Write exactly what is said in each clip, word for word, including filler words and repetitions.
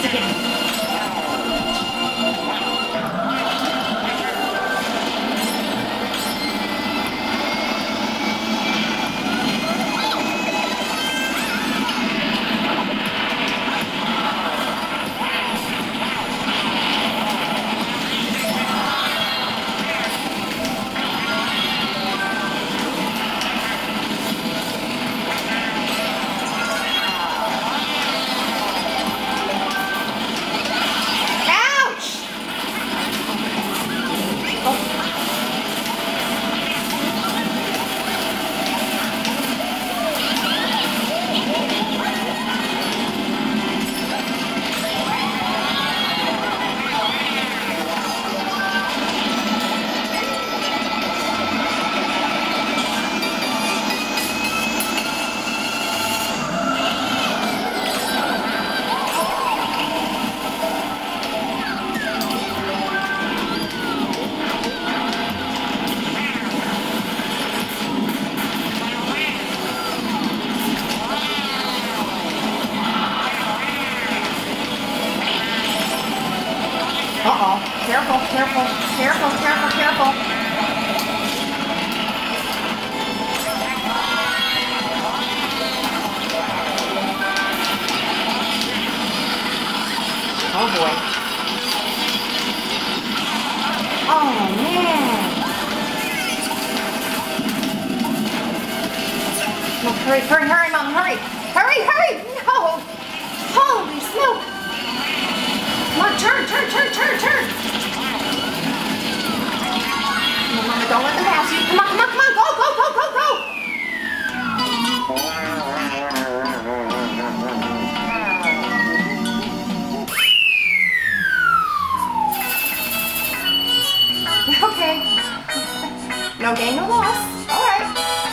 again. Uh-oh. Careful, careful, careful, careful, careful. Oh boy. Oh man. Oh, hurry, hurry, hurry, Mom, hurry. Hurry, hurry. No. Holy smoke. Come on, turn, turn, turn, turn, turn. Come on, Mama, don't let them pass you. Come on, come on, come on. Go, go, go, go, go. Okay. No gain, no loss. All right.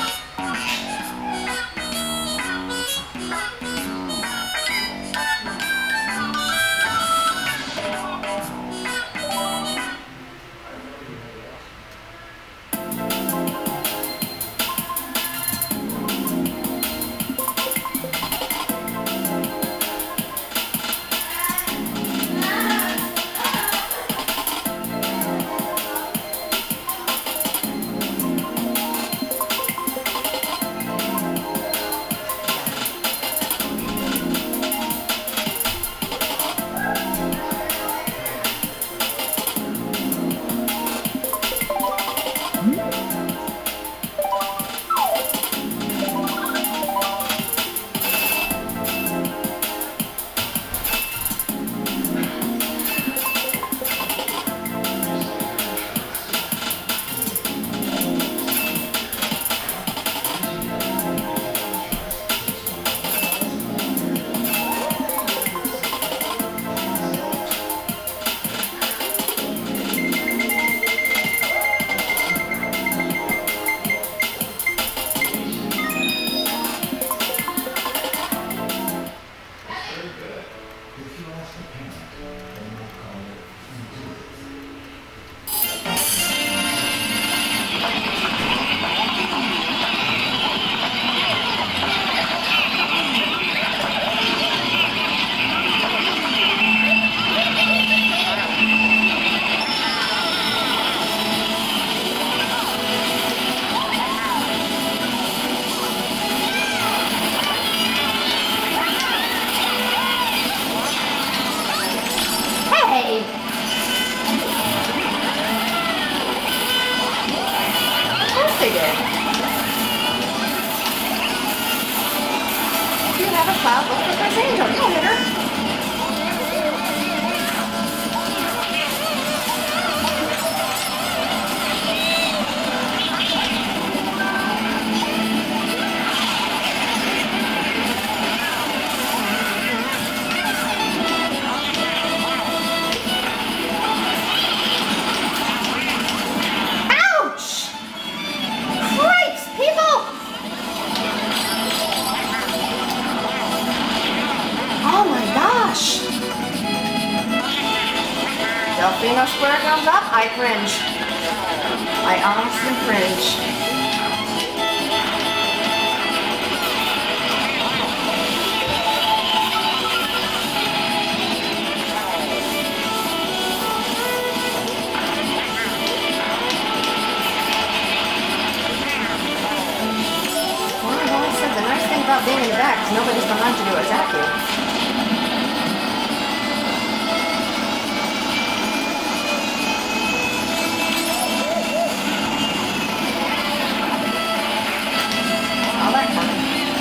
They did. You have a cloud, look for Chris Angel. You'll hit her. Delfino Square comes up, I cringe. I honestly cringe. Yeah, because nobody's behind you to attack you. All that coming.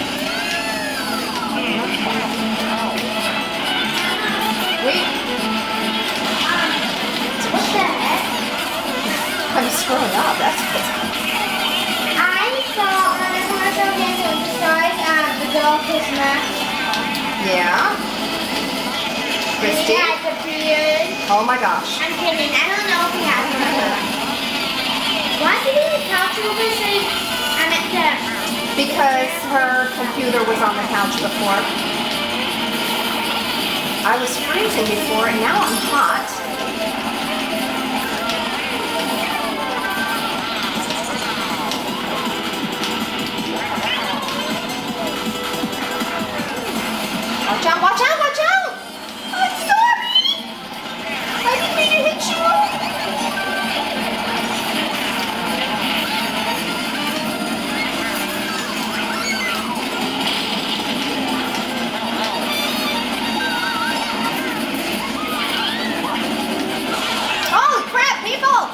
Wait. What the heck? I'm screwing up. That's good. I saw on a commercial dancing with the stars at the Dolphins match. Yeah. Christy. He has a beard. Oh my gosh. I'm kidding. I don't know if he has one. Why did he couch over saying I'm at the... Because her computer was on the couch before. I was freezing before and now I'm hot. Watch out, watch out, watch out! I'm sorry! I didn't mean to hit you! Holy crap, people!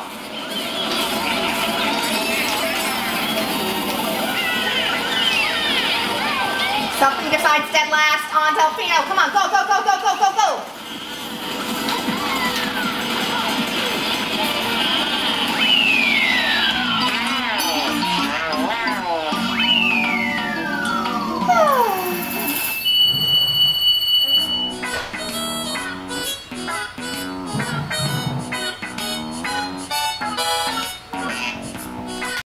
Something decides dead last on Delfino. Come on, go, go, go, go, go, go, go!